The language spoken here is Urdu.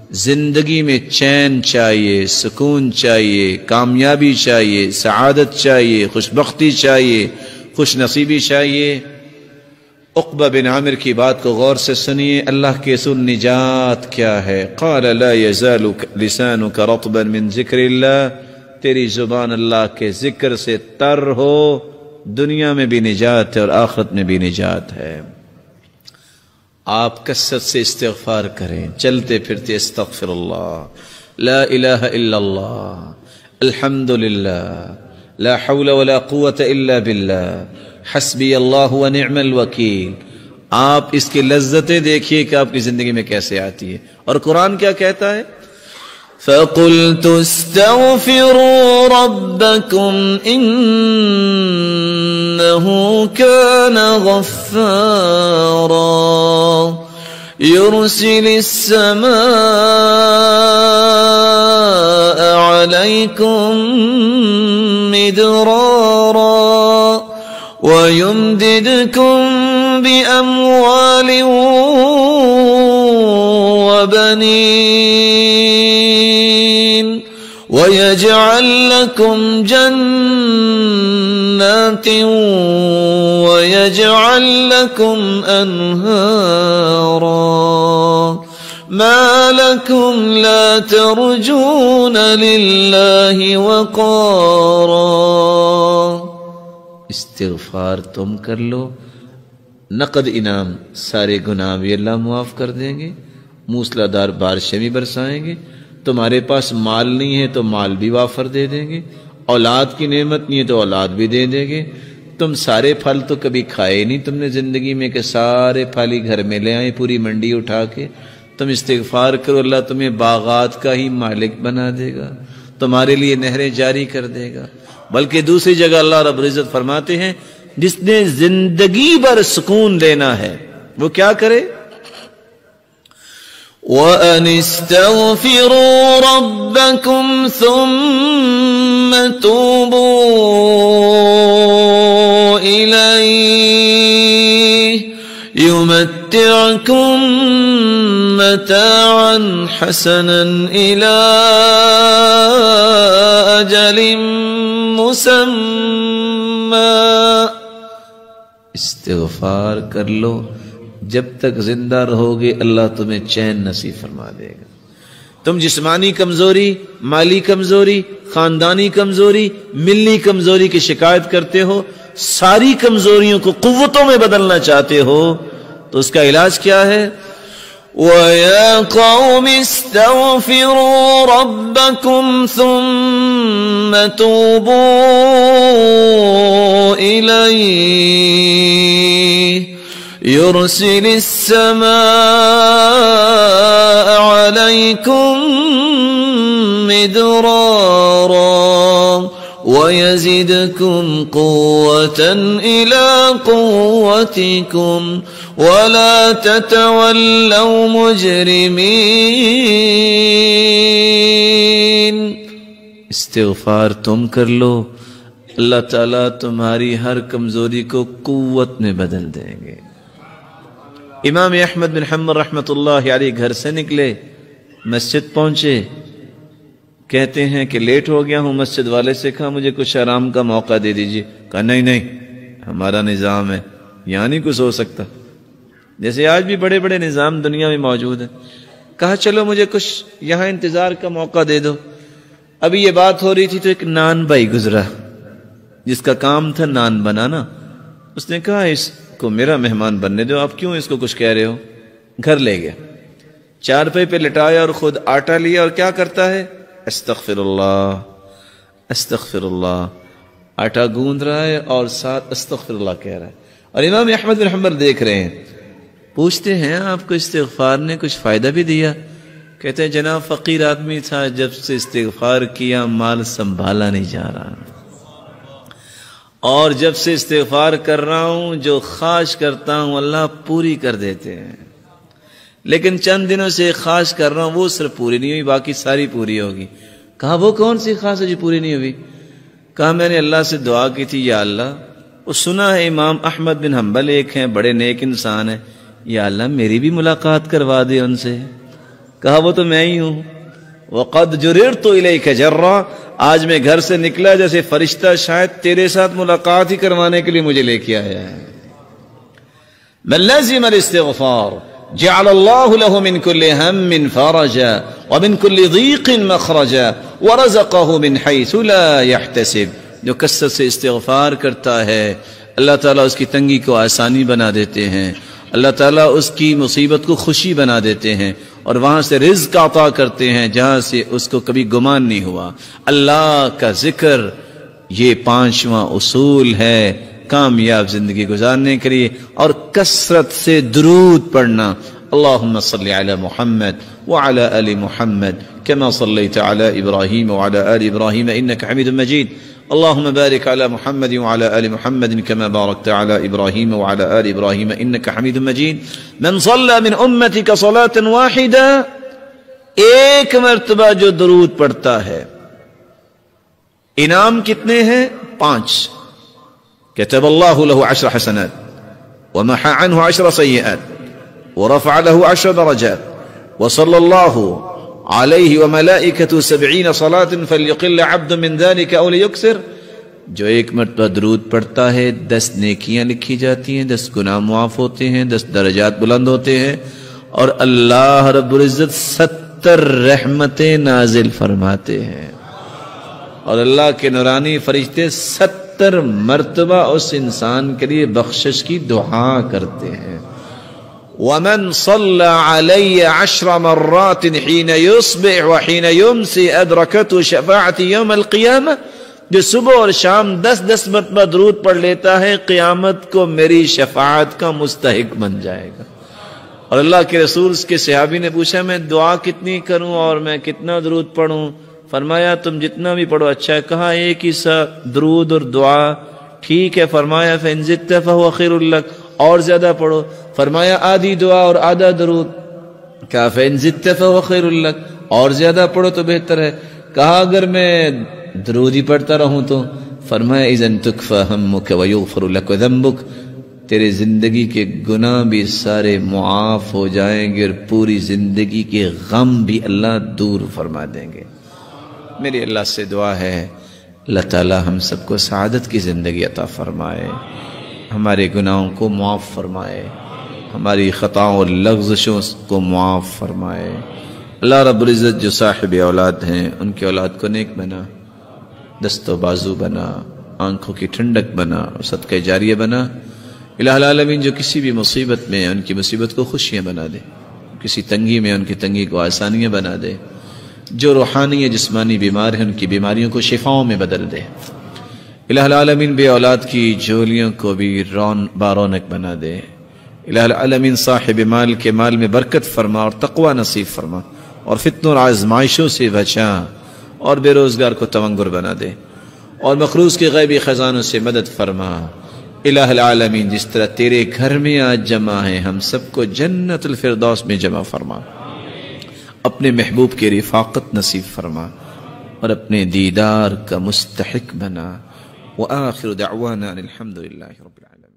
زندگی میں چین چاہیے، سکون چاہیے، کامیابی چاہیے، سعادت چاہیے، خوشبختی چاہیے، خوش نصیبی چاہیے۔ عقبہ بن عامر کی بات کو غور سے سنیے، اللہ کے رسول نجات کیا ہے؟ قال لا يزال لسانك رطبا من ذکر اللہ، تیری زبان اللہ کے ذکر سے تر ہو، دنیا میں بھی نجات ہے اور آخرت میں بھی نجات ہے۔ آپ کثرت سے استغفار کریں، چلتے پھرتے استغفر اللہ، لا الہ الا اللہ، الحمدللہ، لا حول ولا قوة الا باللہ، حسبی اللہ ونعم الوکیل۔ آپ اس کی لذتیں دیکھیے کہ آپ کی زندگی میں کیسے آتی ہے۔ اور قرآن کیا کہتا ہے؟ فَقُلْتُ اسْتَغْفِرُوا رَبَّكُمْ إِنَّهُ كَانَ غَفَّارًا يُرْسِلِ السَّمَاءَ عَلَيْكُمْ مِدْرَارًا وَيُمْدِدْكُمْ بِأَمْوَالٍ وَبَنِينَ وَيَجْعَلْ لَكُمْ جَنَّاتٍ وَيَجْعَلْ لَكُمْ أَنْهَارًا مَا لَكُمْ لَا تَرْجُونَ لِلَّهِ وَقَارًا۔ استغفار تم کر لو، نقد انعام، سارے گناہ بھی اللہ معاف کر دیں گے، موسلا دار بارشیں بھی برسائیں گے، تمہارے پاس مال نہیں ہے تو مال بھی وافر دے دیں گے، اولاد کی نعمت نہیں ہے تو اولاد بھی دے دیں گے۔ تم سارے پھل تو کبھی کھائے نہیں تم نے زندگی میں کہ سارے پھل ہی گھر میں لے آئے پوری منڈی اٹھا کے۔ تم استغفار کرو، اللہ تمہیں باغات کا ہی مالک بنا دے گا، تمہارے لیے نہریں جاری کر دے گا۔ بلکہ دوسری جگہ اللہ رب العزت فرماتے ہیں جس نے زندگی بھر سکون لینا ہے وہ کیا کرے؟ وَأَنِ اسْتَغْفِرُوا رَبَّكُمْ ثُمَّ تُوبُوا إِلَيْهِ يُمَتِّعْكُمْ مَتَاعًا حَسَنًا إِلَىٰ أَجَلٍ مسمى۔ استغفار کر لو، جب تک زندہ رہو گے اللہ تمہیں چین نصیب فرما دے گا۔ تم جسمانی کمزوری، مالی کمزوری، خاندانی کمزوری، ملی کمزوری کی شکایت کرتے ہو، ساری کمزوریوں کو قوتوں میں بدلنا چاہتے ہو تو اس کا علاج کیا ہے؟ وَيَا قَوْمِ اسْتَغْفِرُوا رَبَّكُمْ ثُمَّ تُوبُوا إِلَيْهِ يُرْسِلِ السَّمَاءَ عَلَيْكُمْ مِدْرَارًا وَيَزِدْكُمْ قُوَّةً إِلَىٰ قُوَّتِكُمْ وَلَا تَتَوَلَّوْا مُجْرِمِينَ۔ استغفار تم کر لو، اللہ تعالیٰ تمہاری ہر کمزوری کو قوت میں بدل دیں گے۔ امام احمد بن حنبل رحمۃ اللہ علیہ گھر سے نکلے، مسجد پہنچے، کہتے ہیں کہ لیٹ ہو گیا ہوں، مسجد والے سے کہا مجھے کچھ آرام کا موقع دے دیجیے۔ کہا نہیں نہیں، ہمارا نظام ہے، یہاں نہیں کچھ ہو سکتا، جیسے آج بھی بڑے بڑے نظام دنیا میں موجود ہیں۔ کہا چلو مجھے کچھ یہاں انتظار کا موقع دے دو۔ ابھی یہ بات ہو رہی تھی تو ایک نان بھائی گزرا جس کا کام تھا نان بنانا، اس نے کہا اس کو میرا مہمان بننے دو، آپ کیوں اس کو کچھ کہہ رہے ہو؟ گھر لے گیا، چارپائی پہ لٹایا اور خود آٹا لیا اور کیا کرتا ہے؟ استغفر اللہ استغفر اللہ، آٹا گوندھ رہا ہے اور ساتھ استغفر اللہ کہہ رہا ہے۔ اور امام احمد بن حنبل دیکھ رہے ہیں، پوچھتے ہیں آپ کو استغفار نے کچھ فائدہ بھی دیا؟ کہتے ہیں جناب فقیر آدمی تھا، جب سے استغفار کیا مال سنبھالا نہیں جا رہا، اور جب سے استغفار کر رہا ہوں جو خواہش کرتا ہوں اللہ پوری کر دیتے ہیں، لیکن چند دنوں سے خواہش کر رہا ہوں وہ صرف پوری نہیں ہوئی، باقی ساری پوری ہوگی۔ کہا وہ کون سی خواہش ہے جو پوری نہیں ہوئی؟ کہا میں نے اللہ سے دعا کی تھی، یا اللہ، وہ سنا ہے امام احمد بن حنبل ایک ہیں بڑے نیک انسان ہیں، یا اللہ میری بھی ملاقات کروا دے ان سے۔ کہا وہ تو میں ہی ہوں. وَقَدْ جُرِرْتُ إِلَيْكَ جَرًّا، آج میں گھر سے نکلا جیسے فرشتہ شاید تیرے ساتھ ملاقات ہی کروانے کے لیے مجھے لے کے آیا ہے. مَنْ لَزِمَ الْإِسْتِغْفَارَ جَعَلَ اللَّهُ لَهُ مِنْ كُلِّ هَمٍّ فَرَجًا وَمِنْ كُلِّ ضِيقٍ مَخْرَجًا وَرَزَقَهُ مِنْ حَيْثُ لَا يَحْتَسِبُ. جو کثرت سے استغفار کرتا ہے اللہ تعالیٰ اس کی تنگی کو آسانی بنا دیتے ہیں، اللہ تعالیٰ اس کی مصیبت کو خوشی بنا دیتے ہیں، اور وہاں سے رزق عطا کرتے ہیں جہاں سے اس کو کبھی گمان نہیں ہوا. اللہ کا ذکر یہ 5واں اصول ہے کامیاب زندگی گزارنے کے لیے، اور کثرت سے درود پڑھنا. اللہم صلی علی محمد وعلی آل محمد کما صلیت علی ابراہیم وعلی آل ابراہیم انکا حمید مجید. اللهم بارك على محمد وعلى آل محمد كما باركت على إبراهيم وعلى آل إبراهيم إنك حميد مجيد. من صلى من أمتك صلاة واحدة، ایک مرتبہ جو درود پڑھتا ہے، انعام کتنے ہیں؟ 5. كتب الله له 10 حسنات ومحى عنه 10 سيئات ورفع له 10 درجات وصلى الله علیہ وملائکۃ 70 صلاة فلیقل عبد من ذلك او لیکثر. جو ایک مرتبہ درود پڑھتا ہے 10 نیکیاں لکھی جاتی ہیں، 10 گناہ معاف ہوتے ہیں، 10 درجات بلند ہوتے ہیں، اور اللہ رب العزت 70 رحمتیں نازل فرماتے ہیں، اور اللہ کے نورانی فرشتے 70 مرتبہ اس انسان کے لیے بخشش کی دعا کرتے ہیں. ومن صلى علي 10 مرات حين يصبح وحين يمسي أدركته شفاعتي يوم القيامة. جو صبح اور شام 10 مرتبہ درود پڑھ لیتا ہے قیامت کو میری شفاعت کا مستحق بن جائے گا. اور اللہ کے رسول کے صحابی نے پوچھا میں دعا کتنی کروں اور میں کتنا درود پڑھوں؟ فرمایا تم جتنا بھی پڑھو اچھا ہے. کہا ایک ہی سا درود اور دعا ٹھیک ہے. فرمایا فإن زدت فهو خير لك، اور زیادہ پڑھو. فرمایا آدھی دعا اور آدھا درود. کہا فإن زدت فهو خير لك، اور زیادہ پڑھو تو بہتر ہے. کہا اگر میں درود ہی پڑھتا رہوں تو؟ فرمایا اذن تکفى همك ويغفر لك ذنبك، تیرے زندگی کے گناہ بھی سارے معاف ہو جائیں گے اور پوری زندگی کے غم بھی اللہ دور فرما دیں گے. میری اللہ سے دعا ہے اللہ تعالی ہم سب کو سعادت کی زندگی عطا فرمائے، ہمارے گناہوں کو معاف فرمائے، ہماری خطاؤں اور لغزشوں کو معاف فرمائے. اللہ رب العزت جو صاحب اولاد ہیں ان کی اولاد کو نیک بنا، دست و بازو بنا، آنکھوں کی ٹھنڈک بنا اور صدقہ جاریہ بنا. الہ العالمین جو کسی بھی مصیبت میں ان کی مصیبت کو خوشیاں بنا دے، کسی تنگی میں ان کی تنگی کو آسانیاں بنا دے. جو روحانی یا جسمانی بیمار ہیں ان کی بیماریوں کو شفاؤں میں بدل دے. الہ العالمین بے اولاد کی جھولیوں کو بھی بارونق بنا دے. الہ العالمین صاحب مال کے مال میں برکت فرما اور تقوی نصیب فرما، اور فتنوں اور آزمائشوں سے بچا، اور بے روزگار کو تونگر بنا دے، اور مقروض کے غیبی خزانوں سے مدد فرما. الہ العالمین جس طرح تیرے گھر میں آج جمع ہیں ہم سب کو جنت الفردوس میں جمع فرما، اپنے محبوب کی رفاقت نصیب فرما، اور اپنے دیدار کا مستحق بنا. وآخر دعوانا الحمد للہ رب العالمین.